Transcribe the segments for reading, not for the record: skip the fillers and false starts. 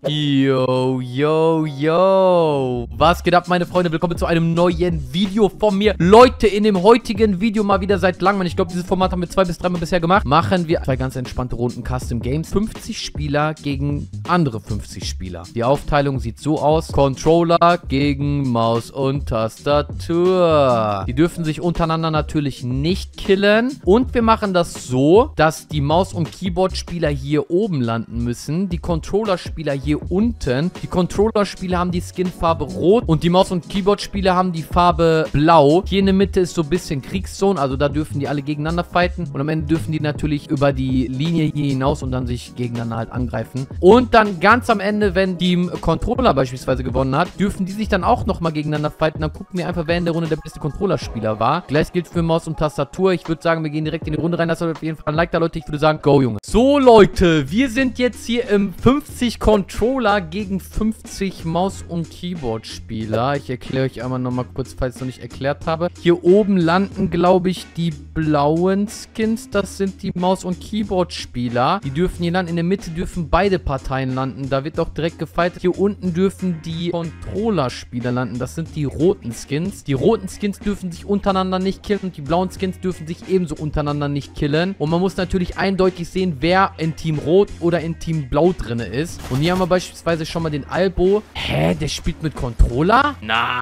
Yo, yo, yo. Was geht ab, meine Freunde? Willkommen zu einem neuen Video von mir. Leute, in dem heutigen Video mal wieder seit langem, ich glaube, dieses Format haben wir 2 bis 3 Mal bisher gemacht, machen wir 2 ganz entspannte Runden Custom Games. 50 Spieler gegen andere 50 Spieler. Die Aufteilung sieht so aus. Controller gegen Maus und Tastatur. Die dürfen sich untereinander natürlich nicht killen. Und wir machen das so, dass die Maus- und Keyboard-Spieler hier oben landen müssen. Die Controller-Spieler hier unten. Die Controller-Spieler haben die Skinfarbe rot und die Maus- und Keyboard-Spieler haben die Farbe blau. Hier in der Mitte ist so ein bisschen Kriegszone, also da dürfen die alle gegeneinander fighten. Und am Ende dürfen die natürlich über die Linie hier hinaus und dann sich gegeneinander halt angreifen. Und dann ganz am Ende, wenn Team Controller beispielsweise gewonnen hat, dürfen die sich dann auch nochmal gegeneinander fighten. Dann gucken wir einfach, wer in der Runde der beste Controller-Spieler war. Gleich gilt für Maus und Tastatur. Ich würde sagen, wir gehen direkt in die Runde rein. Das hat auf jeden Fall ein Like da, Leute. Ich würde sagen, go, Junge. So, Leute, wir sind jetzt hier im 50 Controller gegen 50 Maus- und Keyboard-Spieler. Ich erkläre euch einmal nochmal kurz, falls ich es noch nicht erklärt habe. Hier oben landen, glaube ich, die blauen Skins. Das sind die Maus- und Keyboard-Spieler. Die dürfen hier landen. In der Mitte dürfen beide Parteien landen. Da wird auch direkt gefightet. Hier unten dürfen die Controller-Spieler landen. Das sind die roten Skins. Die roten Skins dürfen sich untereinander nicht killen und die blauen Skins dürfen sich ebenso untereinander nicht killen. Und man muss natürlich eindeutig sehen, wer in Team Rot oder in Team Blau drin ist. Und hier haben wir beispielsweise schon mal den Albo. Hä? Der spielt mit Controller?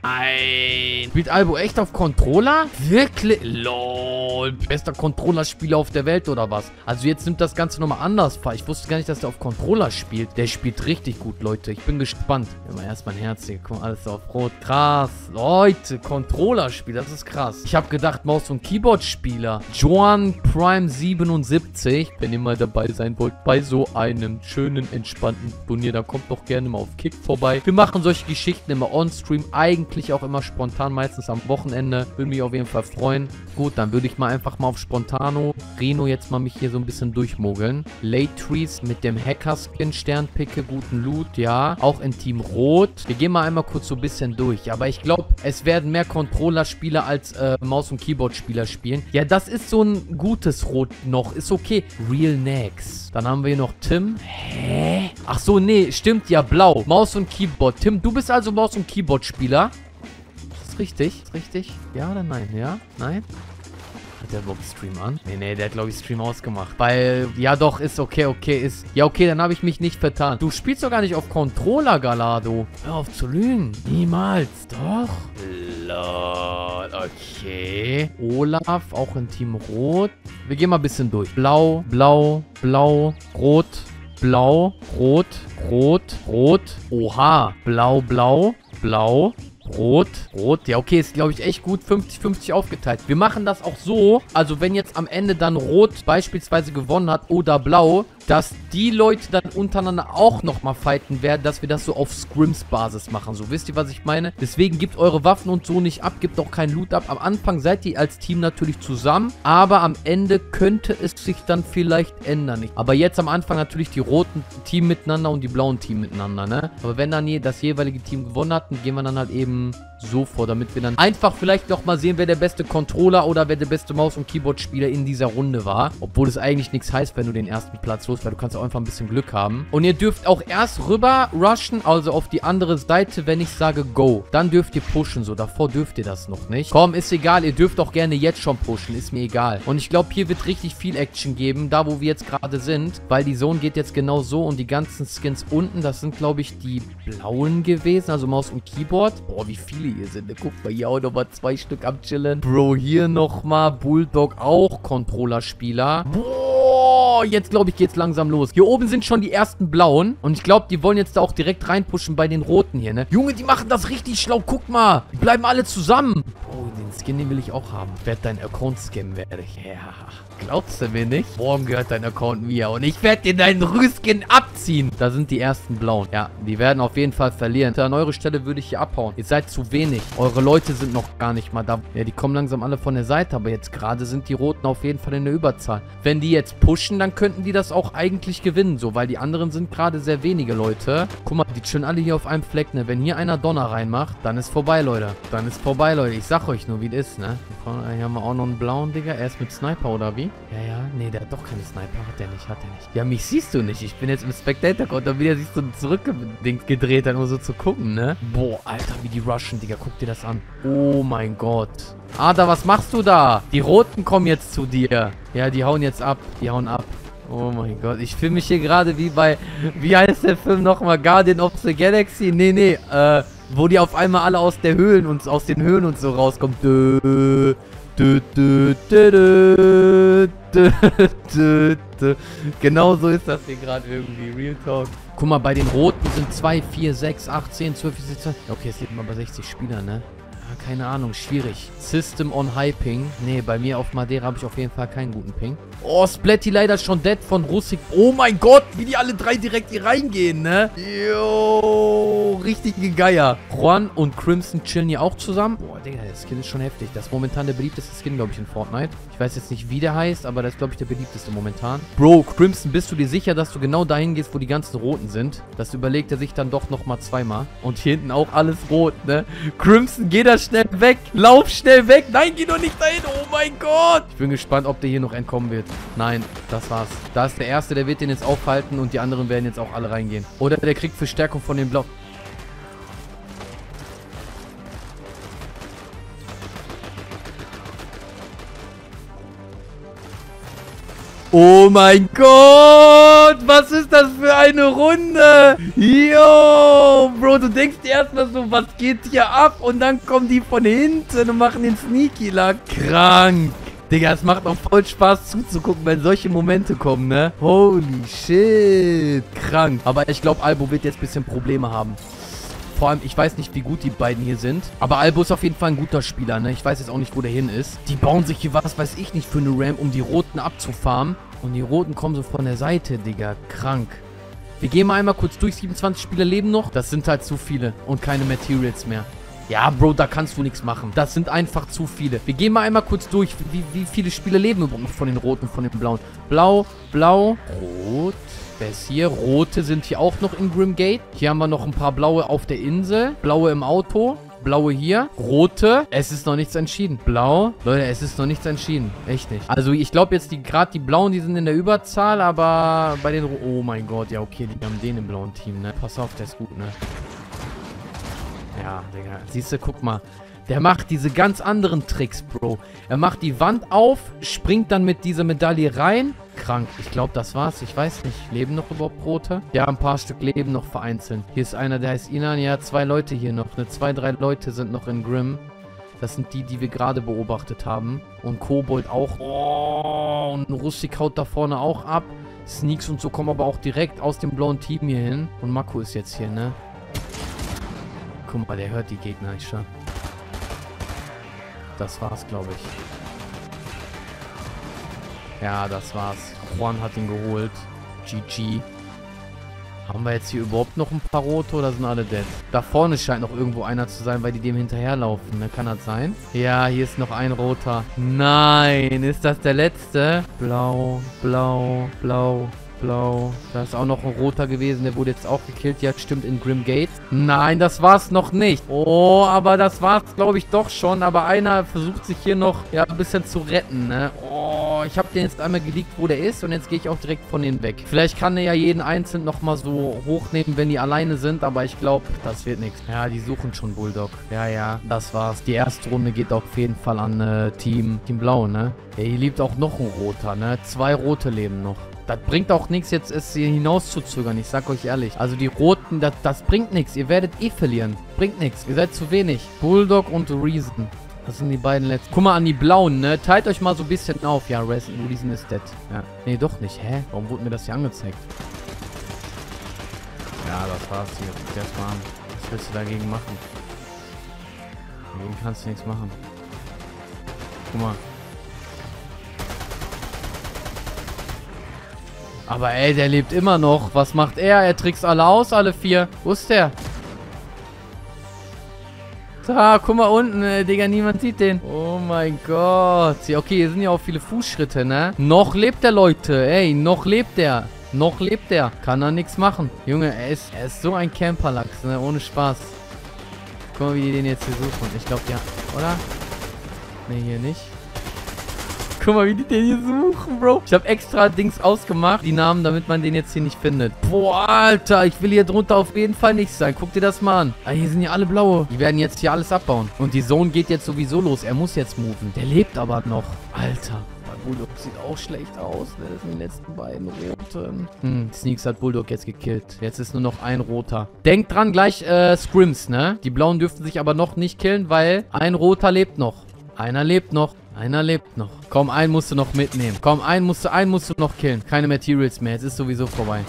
Nein. Spielt Albo echt auf Controller? Wirklich? Lol. Bester Controller-Spieler auf der Welt oder was? Also jetzt nimmt das Ganze nochmal anders wahr. Ich wusste gar nicht, dass der auf Controller spielt. Der spielt richtig gut, Leute. Ich bin gespannt. Immer erst mein Herz hier. Guck mal, alles auf Rot. Krass. Leute, Controller-Spieler. Das ist krass. Ich habe gedacht, Maus- und Keyboard-Spieler. Joan Prime 77. Wenn ihr mal dabei sein wollt bei so einem schönen, entspannten Turnier, dann kommt doch gerne mal auf Kick vorbei. Wir machen solche Geschichten immer on-stream. Eigentlich auch immer spontan, meistens am Wochenende. Würde mich auf jeden Fall freuen. Gut, dann würde ich mal einfach mal auf Spontano Reno jetzt mal mich hier so ein bisschen durchmogeln. Late Trees mit dem Hacker-Skin, Sternpicke, guten Loot, ja. Auch in Team Rot. Wir gehen mal einmal kurz so ein bisschen durch. Aber ich glaube, es werden mehr Controller-Spieler als Maus- und Keyboard-Spieler spielen. Ja, das ist so ein gutes Rot noch. Ist okay. Real Next. Dann haben wir hier noch Tim. Hä? Ach so, nee, stimmt ja, blau. Maus- und Keyboard. Tim, du bist also Maus- und Keyboard-Spieler. Ist richtig? Ist richtig? Ja oder nein? Ja? Nein? Hat der überhaupt Stream an? Nee, der hat, glaube ich, Stream ausgemacht. Weil, ja doch, ist okay, ist... Ja, okay, dann habe ich mich nicht vertan. Du spielst doch gar nicht auf Controller, Galado. Hör auf zu lügen. Niemals, doch. Lol, okay. Olaf, auch in Team Rot. Wir gehen mal ein bisschen durch. Blau, blau, blau, rot, blau, rot, rot, rot. Oha. Blau, blau, blau. Rot, rot. Ja, okay, ist, glaube ich, echt gut 50-50 aufgeteilt. Wir machen das auch so, also wenn jetzt am Ende dann Rot beispielsweise gewonnen hat oder Blau, dass die Leute dann untereinander auch nochmal fighten werden, dass wir das so auf Scrims-Basis machen. So, wisst ihr, was ich meine? Deswegen gebt eure Waffen und so nicht ab, gebt auch keinen Loot ab. Am Anfang seid ihr als Team natürlich zusammen, aber am Ende könnte es sich dann vielleicht ändern. Aber jetzt am Anfang natürlich die roten Team miteinander und die blauen Team miteinander, ne? Aber wenn dann das jeweilige Team gewonnen hat, dann gehen wir dann halt eben so vor, damit wir dann einfach vielleicht nochmal sehen, wer der beste Controller oder wer der beste Maus- und Keyboard-Spieler in dieser Runde war. Obwohl es eigentlich nichts heißt, wenn du den ersten Platz holst, weil du kannst auch einfach ein bisschen Glück haben. Und ihr dürft auch erst rüber rushen, also auf die andere Seite, wenn ich sage Go. Dann dürft ihr pushen, so. Davor dürft ihr das noch nicht. Komm, ist egal, ihr dürft auch gerne jetzt schon pushen, ist mir egal. Und ich glaube, hier wird richtig viel Action geben, da wo wir jetzt gerade sind, weil die Zone geht jetzt genau so und die ganzen Skins unten, das sind, glaube ich, die blauen gewesen, also Maus und Keyboard. Boah, wie viele hier sind. Guck mal, hier auch nochmal 2 Stück am Chillen. Bro, hier nochmal Bulldog auch Controller-Spieler. Boah, jetzt glaube ich geht's langsam los. Hier oben sind schon die ersten blauen und ich glaube, die wollen jetzt da auch direkt reinpushen bei den roten hier, ne? Junge, die machen das richtig schlau. Guck mal, die bleiben alle zusammen. Oh, den Skin, den will ich auch haben. Ich werde dein Account scammen, werde ich. Ja. Glaubst du mir nicht? Morgen gehört dein Account mir und ich werde dir deinen Rüskin abziehen. Da sind die ersten blauen. Ja, die werden auf jeden Fall verlieren. An eure Stelle würde ich hier abhauen. Ihr seid zu wenig. Eure Leute sind noch gar nicht mal da. Ja, die kommen langsam alle von der Seite, aber jetzt gerade sind die Roten auf jeden Fall in der Überzahl. Wenn die jetzt pushen, dann könnten die das auch eigentlich gewinnen, so, weil die anderen sind gerade sehr wenige Leute. Guck mal, die chillen alle hier auf einem Fleck, ne? Wenn hier einer Donner reinmacht, dann ist vorbei, Leute. Dann ist vorbei, Leute. Ich sag euch nur. nur, wie es ist, ne? Hier haben wir auch noch einen blauen, Digga. Er ist mit Sniper, oder wie? Ja, ja. Nee, der hat doch keine Sniper. Hat der nicht, hat der nicht. Ja, mich siehst du nicht. Ich bin jetzt im Spectator-Code. Und wieder siehst du zurückgedreht, dann nur so zu gucken, ne? Boah, Alter, wie die rushen, Digga. Guck dir das an. Oh mein Gott. Ada, was machst du da? Die Roten kommen jetzt zu dir. Ja, die hauen jetzt ab. Die hauen ab. Oh mein Gott, ich fühle mich hier gerade wie bei, wie heißt der Film nochmal? Guardian of the Galaxy? Nee, wo die auf einmal alle aus den Höhlen und so rauskommen. Genau so ist das hier gerade irgendwie. Real Talk. Guck mal, bei den Roten sind 2, 4, 6, 8, 10, 12, 14, 16. Okay, es leben aber 60 Spieler, ne? Keine Ahnung, schwierig. System on High Ping. Nee, bei mir auf Madeira habe ich auf jeden Fall keinen guten Ping. Oh, Splatty leider schon dead von Russik. Oh mein Gott, wie die alle drei direkt hier reingehen, ne? Yo, richtige Geier. Juan und Crimson chillen hier auch zusammen. Boah, Digga, der Skin ist schon heftig. Das ist momentan der beliebteste Skin, glaube ich, in Fortnite. Ich weiß jetzt nicht, wie der heißt, aber das ist, glaube ich, der beliebteste momentan. Bro, Crimson, bist du dir sicher, dass du genau dahin gehst, wo die ganzen Roten sind? Das überlegt er sich dann doch nochmal zweimal. Und hier hinten auch alles rot, ne? Crimson, geh da schnell weg. Lauf schnell weg. Nein, geh doch nicht dahin. Oh mein Gott. Ich bin gespannt, ob der hier noch entkommen wird. Nein, das war's. Da ist der Erste, der wird den jetzt aufhalten und die anderen werden jetzt auch alle reingehen. Oder der kriegt Verstärkung von den Blau... Oh mein Gott, was ist das für eine Runde? Yo, Bro, du denkst dir erstmal so, was geht hier ab? Und dann kommen die von hinten und machen den Sneaky-Lack. Krank. Digga, es macht auch voll Spaß zuzugucken, wenn solche Momente kommen, ne? Holy shit. Krank. Aber ich glaube, Albo wird jetzt ein bisschen Probleme haben. Vor allem, ich weiß nicht, wie gut die beiden hier sind. Aber Albo ist auf jeden Fall ein guter Spieler, ne? Ich weiß jetzt auch nicht, wo der hin ist. Die bauen sich hier, was weiß ich nicht, für eine Ramp, um die Roten abzufarmen. Und die Roten kommen so von der Seite, Digga. Krank. Wir gehen mal einmal kurz durch. 27 Spieler leben noch. Das sind halt zu viele. Und keine Materials mehr. Ja, Bro, da kannst du nichts machen. Das sind einfach zu viele. Wir gehen mal einmal kurz durch. Wie viele Spieler leben überhaupt noch von den Roten, von den Blauen? Blau, Blau, Rot. Wer ist hier? Rote sind hier auch noch in Grimgate. Hier haben wir noch ein paar Blaue auf der Insel. Blaue im Auto. Blaue hier. Rote. Es ist noch nichts entschieden. Blau. Leute, es ist noch nichts entschieden. Echt nicht. Also ich glaube jetzt, gerade die Blauen, die sind in der Überzahl, aber bei den... Oh mein Gott. Ja, okay, die haben den im blauen Team, ne? Pass auf, der ist gut, ne? Ja, Digga. Siehst du, guck mal. Der macht diese ganz anderen Tricks, Bro. Er macht die Wand auf, springt dann mit dieser Medaille rein. Krank. Ich glaube, das war's. Ich weiß nicht. Leben noch überhaupt Rote? Ja, ein paar Stück leben noch vereinzelt. Hier ist einer, der heißt Inan. Ja, 2 Leute hier noch. Ne, 2, 3 Leute sind noch in Grim. Das sind die, die wir gerade beobachtet haben. Und Kobold auch. Oh, und Rustik haut da vorne auch ab. Sneaks und so kommen aber auch direkt aus dem blauen Team hier hin. Und Mako ist jetzt hier, ne? Guck mal, der hört die Gegner, ich schau. Das war's, glaube ich. Ja, das war's. Juan hat ihn geholt. GG. Haben wir jetzt hier überhaupt noch ein paar Rote oder sind alle dead? Da vorne scheint noch irgendwo einer zu sein, weil die dem hinterherlaufen. Ne? Kann das sein? Ja, hier ist noch ein Roter. Nein, ist das der letzte? Blau, Blau, Blau, Blau. Da ist auch noch ein Roter gewesen, der wurde jetzt auch gekillt. Ja, stimmt, in Grimgate. Nein, das war's noch nicht. Oh, aber das war's, glaube ich, doch schon. Aber einer versucht sich hier noch, ja, ein bisschen zu retten, ne? Oh, ich habe den jetzt einmal geleakt, wo der ist. Und jetzt gehe ich auch direkt von denen weg. Vielleicht kann er ja jeden einzeln nochmal so hochnehmen, wenn die alleine sind. Aber ich glaube, das wird nichts. Ja, die suchen schon Bulldog. Ja, ja, das war's. Die erste Runde geht auf jeden Fall an Team Blau, ne? Ja, hier lebt auch noch ein Roter, ne? 2 Rote leben noch. Das bringt auch nichts, jetzt es hier hinaus zu zögern. Ich sag euch ehrlich. Also die Roten, das bringt nichts. Ihr werdet eh verlieren. Bringt nichts. Ihr seid zu wenig. Bulldog und Reason. Das sind die beiden letzten. Guck mal an die Blauen, ne? Teilt euch mal so ein bisschen auf. Ja, Reason ist dead. Ja. Nee, doch nicht. Hä? Warum wurde mir das hier angezeigt? Ja, das war's hier. Guck dir das mal an. Was willst du dagegen machen? Dagegen kannst du nichts machen. Guck mal. Aber ey, der lebt immer noch. Was macht er? Er trickst alle aus, alle 4. Wo ist der? Da, guck mal unten, Digga, niemand sieht den. Oh mein Gott. Ja, okay, hier sind ja auch viele Fußschritte, ne? Noch lebt der, Leute. Ey, noch lebt der. Noch lebt der. Kann er nichts machen. Junge, er ist so ein Camperlachs, ne? Ohne Spaß. Guck mal, wie die den jetzt hier suchen. Ich glaube, ja. Oder? Ne, hier nicht. Guck mal, wie die den hier suchen, Bro. Ich habe extra Dings ausgemacht, die Namen, damit man den jetzt hier nicht findet. Boah, Alter, ich will hier drunter auf jeden Fall nicht sein. Guck dir das mal an. Ah, hier sind ja alle blaue. Die werden jetzt hier alles abbauen. Und die Zone geht jetzt sowieso los. Er muss jetzt moven. Der lebt aber noch. Alter. Bulldog sieht auch schlecht aus. Ne? Das sind die letzten beiden roten. Sneaks hat Bulldog jetzt gekillt. Jetzt ist nur noch ein roter. Denkt dran, gleich Scrims, ne? Die blauen dürften sich aber noch nicht killen, weil ein roter lebt noch. Einer lebt noch. Einer lebt noch. Komm, einen musst du noch mitnehmen. Komm, einen musst du noch killen. Keine Materials mehr. Jetzt ist sowieso vorbei.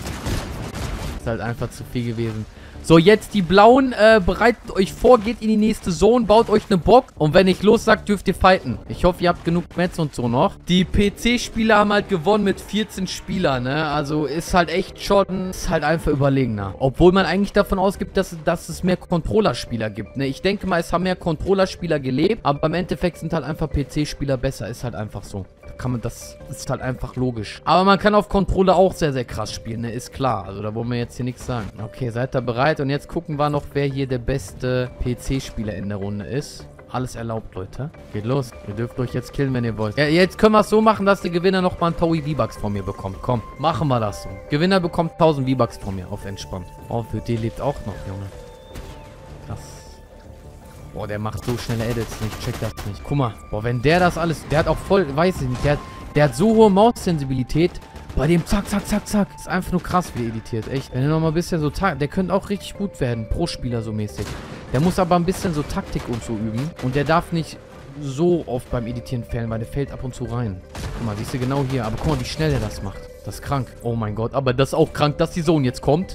Ist halt einfach zu viel gewesen. So, jetzt die Blauen, bereitet euch vor, geht in die nächste Zone, baut euch eine Bock. Und wenn ich los sag, dürft ihr fighten. Ich hoffe, ihr habt genug Mets und so noch. Die PC-Spieler haben halt gewonnen mit 14 Spielern, ne? Also ist halt echt schon, ist halt einfach überlegener. Obwohl man eigentlich davon ausgeht, dass es mehr Controller-Spieler gibt, ne? Ich denke mal, es haben mehr Controller-Spieler gelebt, aber im Endeffekt sind halt einfach PC-Spieler besser. Ist halt einfach so. Das ist halt einfach logisch. Aber man kann auf Controller auch sehr, sehr krass spielen, ne? Ist klar. Also da wollen wir jetzt hier nichts sagen. Okay, seid ihr bereit? Und jetzt gucken wir noch, wer hier der beste PC-Spieler in der Runde ist. Alles erlaubt, Leute. Geht los. Ihr dürft euch jetzt killen, wenn ihr wollt. Ja, jetzt können wir es so machen, dass der Gewinner nochmal einen 1000 V-Bucks von mir bekommt. Komm, machen wir das so. Gewinner bekommt 1000 V-Bucks von mir. Auf entspannt. Oh, für die lebt auch noch, Junge. Krass. Boah, der macht so schnelle Edits. Ich check das nicht. Guck mal. Boah, wenn der das alles... Der hat auch voll... Weiß ich nicht. Der hat so hohe Maussensibilität. Bei dem zack, zack, zack, zack. Ist einfach nur krass, wie er editiert. Echt. Wenn er nochmal ein bisschen so... Der könnte auch richtig gut werden. Pro-Spieler so mäßig. Der muss aber ein bisschen so Taktik und so üben. Und der darf nicht so oft beim Editieren fällen, weil der fällt ab und zu rein. Guck mal, siehst du genau hier. Aber guck mal, wie schnell er das macht. Das ist krank. Oh mein Gott. Aber das ist auch krank, dass die Zone jetzt kommt.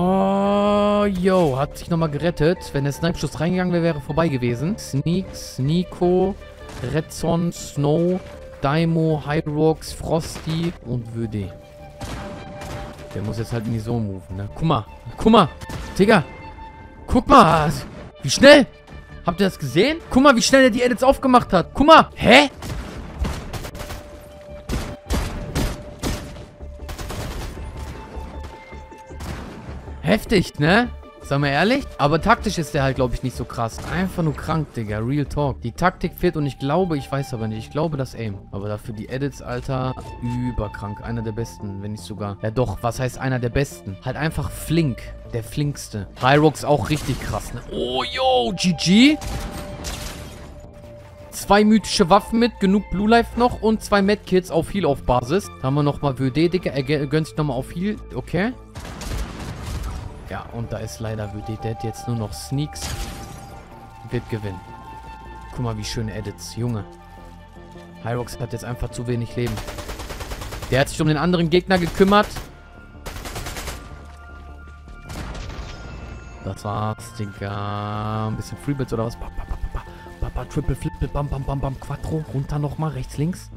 Oh, yo. Hat sich nochmal gerettet. Wenn der Snipe-Schuss reingegangen wäre, wäre vorbei gewesen. Sneaks, Nico, Redson, Snow, Daimo, Hyrox, Frosty und Würde. Der muss jetzt halt in die Zone moven, ne? Guck mal. Guck mal. Digga. Guck mal. Wie schnell. Habt ihr das gesehen? Guck mal, wie schnell er die Edits aufgemacht hat. Guck mal. Hä? Heftig, ne? Sagen wir ehrlich? Aber taktisch ist der halt, glaube ich, nicht so krass. Einfach nur krank, Digga. Real Talk. Die Taktik fehlt und ich glaube, ich weiß aber nicht. Ich glaube, das Aim. Aber dafür die Edits, Alter, überkrank. Einer der besten, wenn nicht sogar. Ja doch, was heißt einer der besten? Halt einfach flink. Der flinkste. Hyrox auch richtig krass, ne? Oh, yo, GG. 2 mythische Waffen mit, genug Blue Life noch und 2 Medkits auf Heal auf Basis. Da haben wir nochmal Würde, Digga. Er gönnt sich nochmal auf Heal. Okay. Ja, und da ist leider Würde Dead. Jetzt nur noch Sneaks. Wird gewinnen. Guck mal, wie schöne Edits. Junge. Hyrox hat jetzt einfach zu wenig Leben. Der hat sich um den anderen Gegner gekümmert. Das war's, Digga. Ein bisschen Freebits oder was? Triple Flip, bam, bam, bam, bam, Quattro. Runter nochmal, rechts, links.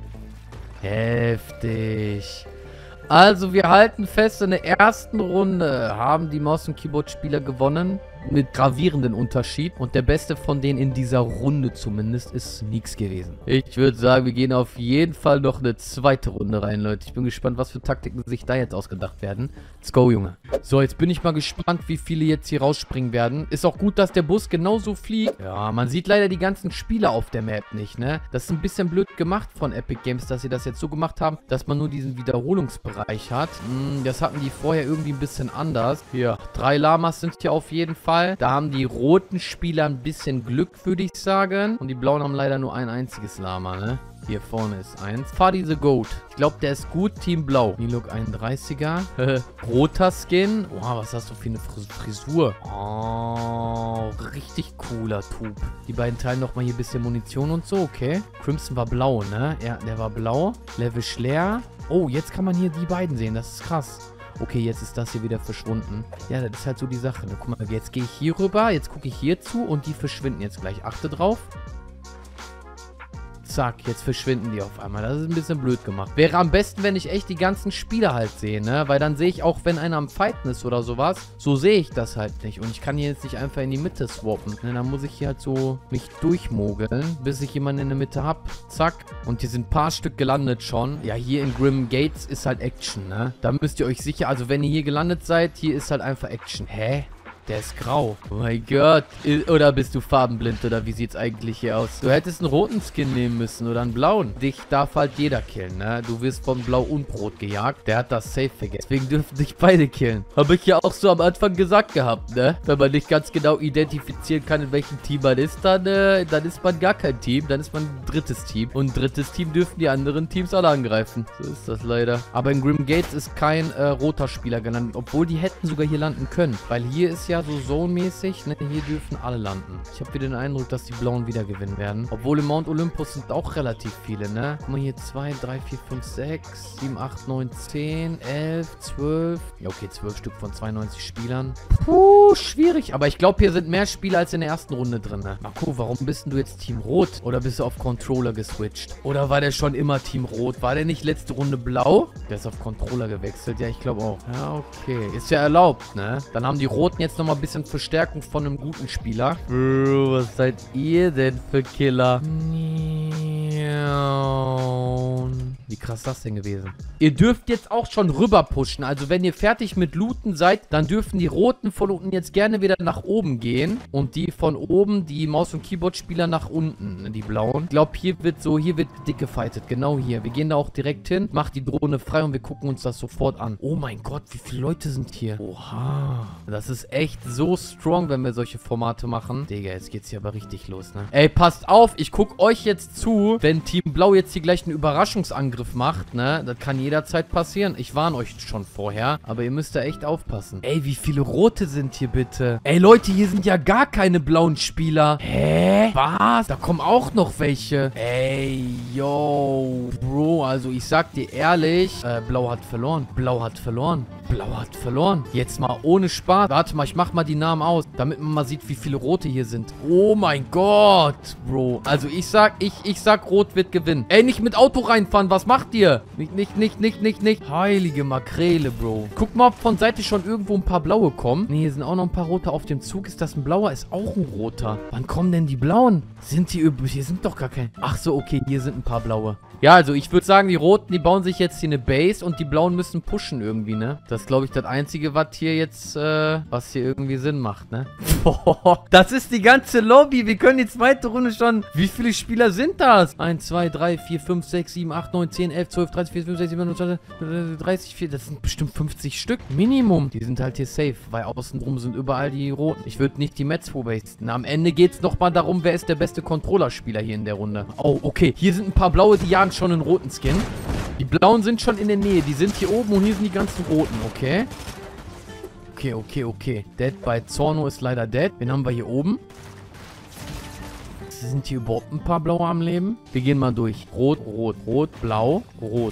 Heftig. Also, wir halten fest, in der ersten Runde haben die Maus- und Keyboard-Spieler gewonnen. Mit gravierenden Unterschied. Und der beste von denen in dieser Runde zumindest ist Sneaks gewesen. Ich würde sagen, wir gehen auf jeden Fall noch eine zweite Runde rein, Leute. Ich bin gespannt, was für Taktiken sich da jetzt ausgedacht werden. Let's go, Junge. So, jetzt bin ich mal gespannt, wie viele jetzt hier rausspringen werden. Ist auch gut, dass der Bus genauso fliegt. Ja, man sieht leider die ganzen Spieler auf der Map nicht, ne? Das ist ein bisschen blöd gemacht von Epic Games, dass sie das jetzt so gemacht haben, dass man nur diesen Wiederholungsbereich hat. Das hatten die vorher irgendwie ein bisschen anders. Hier, 3 Lamas sind hier auf jeden Fall. Da haben die roten Spieler ein bisschen Glück, würde ich sagen. Und die blauen haben leider nur ein einziges Lama, ne? Hier vorne ist eins. Fadi the Goat. Ich glaube, der ist gut. Team Blau. Milok 31er. Roter Skin. Wow, was hast du für eine Frisur? Oh, richtig cooler Typ. Die beiden teilen nochmal hier ein bisschen Munition und so, okay. Crimson war blau, ne? Ja, der war blau. Level leer. Oh, jetzt kann man hier die beiden sehen. Das ist krass. Okay, jetzt ist das hier wieder verschwunden. Ja, das ist halt so die Sache. Ne? Guck mal, jetzt gehe ich hier rüber. Jetzt gucke ich hier zu und die verschwinden jetzt gleich. Achte drauf. Zack, jetzt verschwinden die auf einmal. Das ist ein bisschen blöd gemacht. Wäre am besten, wenn ich echt die ganzen Spieler halt sehe, ne? Weil dann sehe ich auch, wenn einer am Fighten ist oder sowas. So sehe ich das halt nicht. Und ich kann hier jetzt nicht einfach in die Mitte swappen. Ne? Dann muss ich hier halt so mich durchmogeln, bis ich jemanden in der Mitte habe. Zack. Und hier sind ein paar Stück gelandet schon. Ja, hier in Grim Gates ist halt Action, ne? Da müsst ihr euch sicher, also wenn ihr hier gelandet seid, hier ist halt einfach Action. Hä? Der ist grau. Oh mein Gott. Oder bist du farbenblind oder wie sieht's eigentlich hier aus? Du hättest einen roten Skin nehmen müssen oder einen blauen. Dich darf halt jeder killen, ne? Du wirst von Blau und Rot gejagt. Der hat das safe vergessen. Deswegen dürfen dich beide killen. Habe ich ja auch so am Anfang gesagt gehabt, ne? Wenn man nicht ganz genau identifizieren kann, in welchem Team man ist, dann ist man gar kein Team. Dann ist man ein drittes Team. Und ein drittes Team dürfen die anderen Teams alle angreifen. So ist das leider. Aber in Grim Gates ist kein roter Spieler gelandet. Obwohl die hätten sogar hier landen können. Weil hier ist ja so Zone-mäßig, ne? Hier dürfen alle landen. Ich habe wieder den Eindruck, dass die Blauen wieder gewinnen werden. Obwohl im Mount Olympus sind auch relativ viele, ne? Guck mal hier 2, 3, 4, 5, 6, 7, 8, 9, 10, 11, 12. Ja, okay, 12 Stück von 92 Spielern. Puh, schwierig. Aber ich glaube, hier sind mehr Spieler als in der ersten Runde drin, ne? Marco, warum bist denn du jetzt Team Rot? Oder bist du auf Controller geswitcht? Oder war der schon immer Team Rot? War der nicht letzte Runde blau? Der ist auf Controller gewechselt. Ja, ich glaube auch. Ja, okay. Ist ja erlaubt, ne? Dann haben die Roten jetzt nochmal ein bisschen Verstärkung von einem guten Spieler. Bro, was seid ihr denn für Killer? Wie krass ist das denn gewesen? Ihr dürft jetzt auch schon rüber pushen. Also wenn ihr fertig mit Looten seid, dann dürfen die Roten von unten jetzt gerne wieder nach oben gehen. Und die von oben, die Maus- und Keyboard-Spieler nach unten, die Blauen. Ich glaube, hier wird dick gefightet. Genau hier. Wir gehen da auch direkt hin, macht die Drohne frei und wir gucken uns das sofort an. Oh mein Gott, wie viele Leute sind hier? Oha. Das ist echt so strong, wenn wir solche Formate machen. Digga, jetzt geht's hier aber richtig los, ne? Ey, passt auf, ich guck euch jetzt zu, wenn Team Blau jetzt hier gleich einen Überraschungsangriff macht, ne? Das kann jederzeit passieren. Ich warne euch schon vorher, aber ihr müsst da echt aufpassen. Ey, wie viele Rote sind hier bitte? Ey, Leute, hier sind ja gar keine blauen Spieler. Hä? Was? Da kommen auch noch welche. Ey, yo. Bro, also ich sag dir ehrlich, Blau hat verloren. Blau hat verloren. Blau hat verloren. Jetzt mal ohne Spaß. Warte mal, ich mach mal die Namen aus, damit man mal sieht, wie viele Rote hier sind. Oh mein Gott, Bro. Also ich sag, Rot wird gewinnen. Ey, nicht mit Auto reinfahren. Was macht ihr? Nicht. Heilige Makrele, Bro. Guck mal, ob von Seite schon irgendwo ein paar Blaue kommen. Nee, hier sind auch noch ein paar Rote auf dem Zug. Ist das ein Blauer? Ist auch ein Roter. Wann kommen denn die Blauen? Sind die übrig? Hier sind doch gar keine. Ach so, okay, hier sind ein paar Blaue. Ja, also ich würde sagen, die Roten, die bauen sich jetzt hier eine Base und die Blauen müssen pushen irgendwie, ne? Das ist, glaube ich, das Einzige, was hier jetzt, was hier irgendwie Sinn macht, ne? Boah, das ist die ganze Lobby. Wir können die zweite Runde schon... Wie viele Spieler sind das? 1, 2, 3, 4, 5, 6, 7, 8, 9, 10, 11, 12, 13, 14, 15, 16, 17, 20, 30, 4. Das sind bestimmt 50 Stück. Minimum. Die sind halt hier safe, weil außenrum sind überall die Roten. Ich würde nicht die Mets vorwasten. Am Ende geht es nochmal darum, wer ist der beste Controller-Spieler hier in der Runde. Oh, okay. Hier sind ein paar Blaue, die jagen schon einen roten Skin. Die Blauen sind schon in der Nähe. Die sind hier oben und hier sind die ganzen Roten, okay? Okay. Dead by Zorno ist leider dead. Wen haben wir hier oben? Sind hier überhaupt ein paar Blaue am Leben? Wir gehen mal durch. Rot, blau, rot,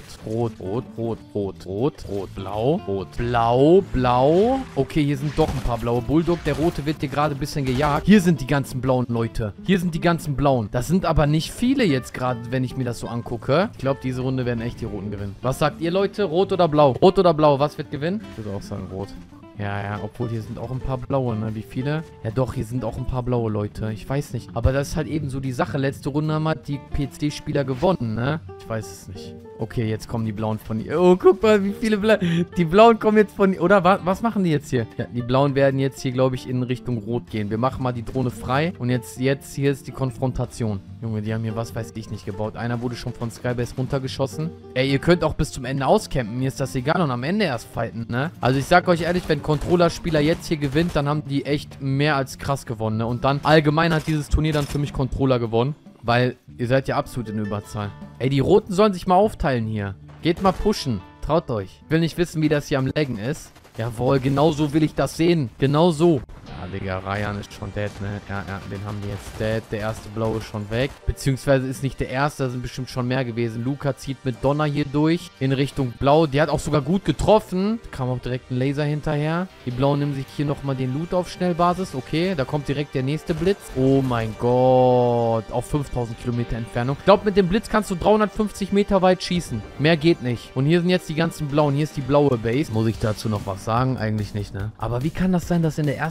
blau. Okay, hier sind doch ein paar Blaue. Bulldog, der Rote, wird hier gerade ein bisschen gejagt. Hier sind die ganzen Blauen, Leute. Hier sind die ganzen Blauen. Das sind aber nicht viele jetzt gerade, wenn ich mir das so angucke. Ich glaube, diese Runde werden echt die Roten gewinnen. Was sagt ihr, Leute? Rot oder blau? Rot oder blau? Was wird gewinnen? Ich würde auch sagen Rot. Ja, obwohl hier sind auch ein paar Blaue, ne? Wie viele? Ja doch, hier sind auch ein paar Blaue, Leute. Ich weiß nicht. Aber das ist halt eben so die Sache. Letzte Runde haben halt die PC-Spieler gewonnen, ne? Ich weiß es nicht. Okay, jetzt kommen die Blauen von hier. Oh, guck mal, wie viele Blaue. Die Blauen kommen jetzt von hier. Oder was machen die jetzt hier? Ja, die Blauen werden jetzt hier, glaube ich, in Richtung Rot gehen. Wir machen mal die Drohne frei. Und jetzt hier ist die Konfrontation. Junge, die haben hier was weiß ich nicht gebaut. Einer wurde schon von Skybase runtergeschossen. Ey, ihr könnt auch bis zum Ende auscampen. Mir ist das egal und am Ende erst fighten, ne? Also ich sag euch ehrlich, wenn Controller-Spieler jetzt hier gewinnt, dann haben die echt mehr als krass gewonnen, ne? Und dann allgemein hat dieses Turnier dann für mich Controller gewonnen. Weil ihr seid ja absolut in Überzahl. Ey, die Roten sollen sich mal aufteilen hier. Geht mal pushen. Traut euch. Ich will nicht wissen, wie das hier am Laggen ist. Jawohl, genau so will ich das sehen. Genau so. Ja, Digga, Ryan ist schon dead, ne? Ja, den haben die jetzt dead. Der erste Blaue ist schon weg. Beziehungsweise ist nicht der erste, da sind bestimmt schon mehr gewesen. Luca zieht mit Donner hier durch in Richtung Blau. Die hat auch sogar gut getroffen. Kam auch direkt ein Laser hinterher. Die Blauen nehmen sich hier nochmal den Loot auf Schnellbasis. Okay, da kommt direkt der nächste Blitz. Oh mein Gott. Auf 5000 Kilometer Entfernung. Ich glaube, mit dem Blitz kannst du 350 Meter weit schießen. Mehr geht nicht. Und hier sind jetzt die ganzen Blauen. Hier ist die blaue Base. Muss ich dazu noch was sagen? Eigentlich nicht, ne? Aber wie kann das sein, dass in der ersten Runde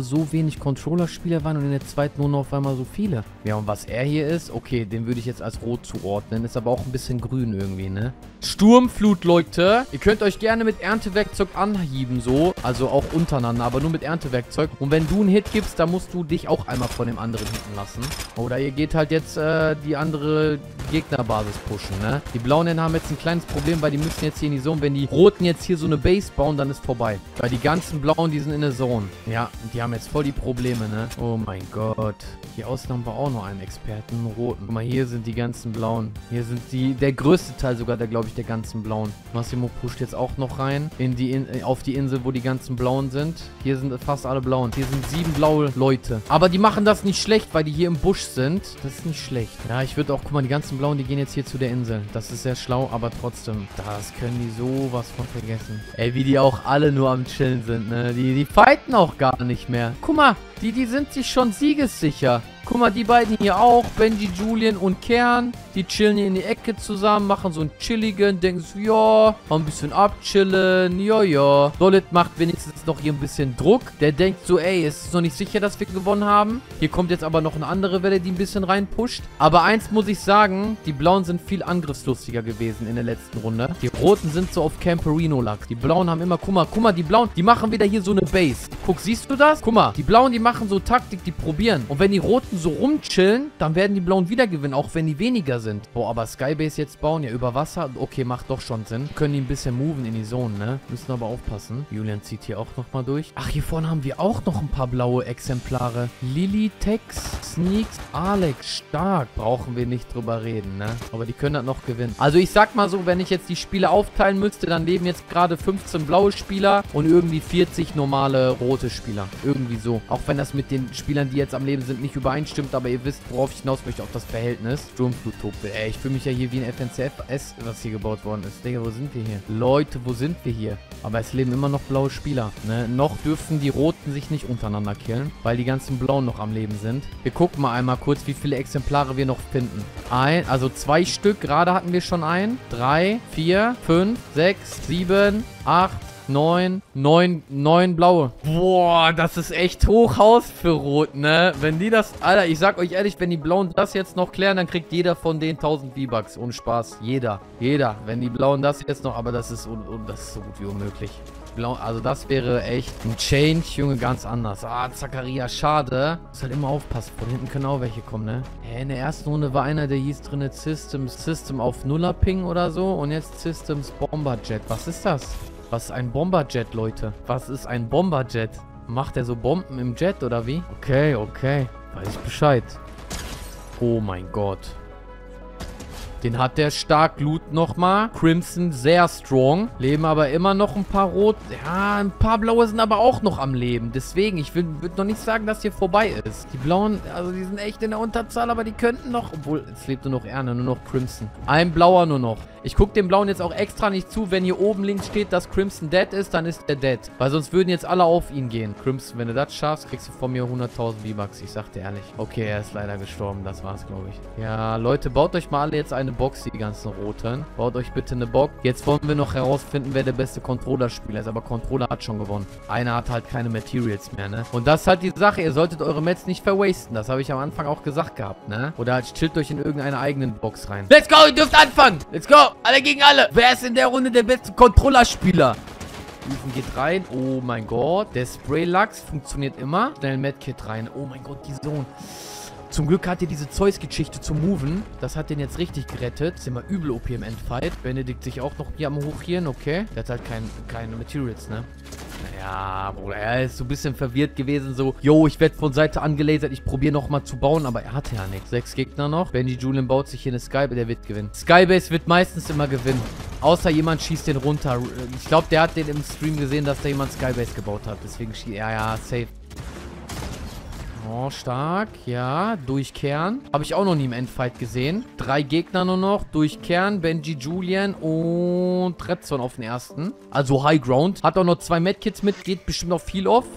so wenig Controller-Spieler waren und in der zweiten Runde auf einmal so viele. Ja, und was er hier ist, okay, den würde ich jetzt als rot zuordnen. Ist aber auch ein bisschen grün irgendwie, ne? Sturmflut, Leute. Ihr könnt euch gerne mit Erntewerkzeug anhieben, so. Also auch untereinander, aber nur mit Erntewerkzeug. Und wenn du einen Hit gibst, dann musst du dich auch einmal von dem anderen hitten lassen. Oder ihr geht halt jetzt die andere Gegnerbasis pushen, ne? Die Blauen haben jetzt ein kleines Problem, weil die müssen jetzt hier in die Zone. Wenn die Roten jetzt hier so eine Base bauen, dann ist vorbei. Weil die ganzen Blauen, die sind in der Zone. Ja, die haben jetzt voll die Probleme, ne? Oh mein Gott. Hier außen haben wir auch noch einen Experten, einen Roten. Guck mal, hier sind die ganzen Blauen. Hier sind der größte Teil sogar, glaube ich, der ganzen Blauen. Massimo pusht jetzt auch noch rein auf die Insel, wo die ganzen Blauen sind. Hier sind fast alle Blauen. Hier sind 7 blaue Leute. Aber die machen das nicht schlecht, weil die hier im Busch sind. Das ist nicht schlecht. Ja, ich würde auch, guck mal, die ganzen Blauen, die gehen jetzt hier zu der Insel. Das ist sehr schlau, aber trotzdem, das können die sowas von vergessen. Ey, wie die auch alle nur am Chillen sind, ne? Die fighten auch gar nicht mehr. Guck mal, die sind sich schon siegessicher. Guck mal, die beiden hier auch, Benji, Julian und Kern, die chillen hier in die Ecke zusammen, machen so einen chilligen, denken so, ja, mal ein bisschen abchillen, ja. Solid macht wenigstens noch hier ein bisschen Druck. Der denkt so, ey, es ist noch nicht sicher, dass wir gewonnen haben. Hier kommt jetzt aber noch eine andere Welle, die ein bisschen reinpusht. Aber eins muss ich sagen, die Blauen sind viel angriffslustiger gewesen in der letzten Runde. Die Roten sind so auf Camperino-Lack. Die Blauen haben immer, guck mal, die Blauen, die machen wieder hier so eine Base. Guck, siehst du das? Guck mal, die Blauen, die machen so Taktik, die probieren. Und wenn die Roten so rumchillen, dann werden die Blauen wieder gewinnen, auch wenn die weniger sind. Boah, aber Skybase jetzt bauen, ja, über Wasser, okay, macht doch schon Sinn. Können die ein bisschen moven in die Zone, ne? Müssen aber aufpassen. Julian zieht hier auch nochmal durch. Ach, hier vorne haben wir auch noch ein paar blaue Exemplare. Lily, Tex, Sneaks, Alex, stark. Brauchen wir nicht drüber reden, ne? Aber die können das noch gewinnen. Also ich sag mal so, wenn ich jetzt die Spiele aufteilen müsste, dann leben jetzt gerade 15 blaue Spieler und irgendwie 40 normale rote Spieler. Irgendwie so. Auch wenn das mit den Spielern, die jetzt am Leben sind, nicht übereinstimmt, aber ihr wisst, worauf ich hinaus möchte, auf das Verhältnis. Sturmflut-Topel. Ey, ich fühle mich ja hier wie ein FNCF-S, was hier gebaut worden ist. Digga, wo sind wir hier? Leute, wo sind wir hier? Aber es leben immer noch blaue Spieler, ne? Noch dürfen die Roten sich nicht untereinander killen, weil die ganzen Blauen noch am Leben sind. Wir gucken mal einmal kurz, wie viele Exemplare wir noch finden. Also 2 Stück, gerade hatten wir schon einen. 3, 4, 5, 6, 7, 8, 9 blaue. Boah, das ist echt Hochhaus für Rot, ne? Wenn die das, Alter, ich sag euch ehrlich, wenn die Blauen das jetzt noch klären, dann kriegt jeder von denen 1000 V-Bucks. Ohne Spaß. Jeder. Wenn die Blauen das jetzt noch, aber das ist so gut wie unmöglich. Also das wäre echt ein Change, Junge, ganz anders. Ah, Zakaria, schade. Muss halt immer aufpassen. Von hinten können auch welche kommen, ne? In der ersten Runde war einer, der hieß drinne System auf Nuller-Ping oder so. Und jetzt Systems Bomberjet. Was ist das? Was ist ein Bomberjet, Leute? Was ist ein Bomberjet? Macht er so Bomben im Jet oder wie? Okay. Weiß ich Bescheid. Oh mein Gott. Den hat der stark Loot nochmal. Crimson sehr strong. Leben aber immer noch ein paar Rot. Ja, ein paar Blaue sind aber auch noch am Leben. Deswegen, ich würde noch nicht sagen, dass hier vorbei ist. Die Blauen, also die sind echt in der Unterzahl, aber die könnten noch... Obwohl, es lebt nur noch Erne, nur noch Crimson. Ein Blauer nur noch. Ich gucke dem Blauen jetzt auch extra nicht zu. Wenn hier oben links steht, dass Crimson dead ist, dann ist er dead. Weil sonst würden jetzt alle auf ihn gehen. Crimson, wenn du das schaffst, kriegst du von mir 100.000 V-Bucks. Ich sag dir ehrlich. Okay, er ist leider gestorben. Das war's, glaube ich. Ja, Leute, baut euch mal alle jetzt eine Box, die ganzen Roten. Baut euch bitte eine Box. Jetzt wollen wir noch herausfinden, wer der beste Controller-Spieler ist. Aber Controller hat schon gewonnen. Einer hat halt keine Materials mehr, ne? Und das ist halt die Sache. Ihr solltet eure Mets nicht verwasten. Das habe ich am Anfang auch gesagt gehabt, ne? Oder halt chillt euch in irgendeine eigenen Box rein. Let's go, ihr dürft anfangen. Let's go. Alle gegen alle. Wer ist in der Runde der beste Controller-Spieler? Ethan geht rein. Oh mein Gott. Der Spray-Lachs funktioniert immer. Schnell Medkit rein. Oh mein Gott, die Zone. Zum Glück hat ihr diese Zeus-Geschichte zum Moven. Das hat den jetzt richtig gerettet. Ist immer übel OP im Endfight. Benedikt sich auch noch hier am Hochhieren. Okay. Der hat halt keine Materials, ne? Naja, Bruder, er ist so ein bisschen verwirrt gewesen. So, yo, ich werde von Seite angelasert. Ich probiere nochmal zu bauen, aber er hatte ja nichts. 6 Gegner noch. Benji Julian baut sich hier eine Skybase. Der wird gewinnen. Skybase wird meistens immer gewinnen. Außer jemand schießt den runter. Ich glaube, der hat den im Stream gesehen, dass da jemand Skybase gebaut hat. Deswegen schießt er, ja, safe. Oh, stark. Ja, durchkehren. Habe ich auch noch nie im Endfight gesehen. 3 Gegner nur noch. Durchkehren. Benji, Julian und Redson auf den ersten. Also High Ground. Hat auch noch 2 Medkits mit. Geht bestimmt noch viel off.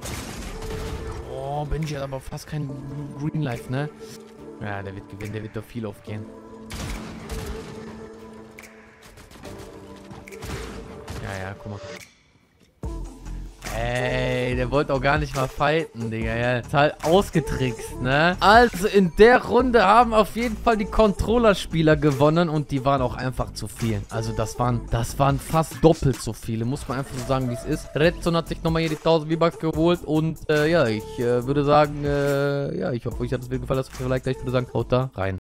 Oh, Benji hat aber fast kein Green Life, ne? Ja, der wird gewinnen. Der wird doch viel off gehen. Ja, guck mal. Ey, der wollte auch gar nicht mal fighten, Digga. Ja, ist halt ausgetrickst, ne? Also in der Runde haben auf jeden Fall die Controller-Spieler gewonnen und die waren auch einfach zu viel. Also das waren fast doppelt so viele, muss man einfach so sagen, wie es ist. Redzone hat sich nochmal hier die 1000 V-Bucks geholt und ja, ich würde sagen, ja, ich hoffe, euch hat das Video gefallen, lasst euch ein Like da. Ich würde sagen, haut da rein.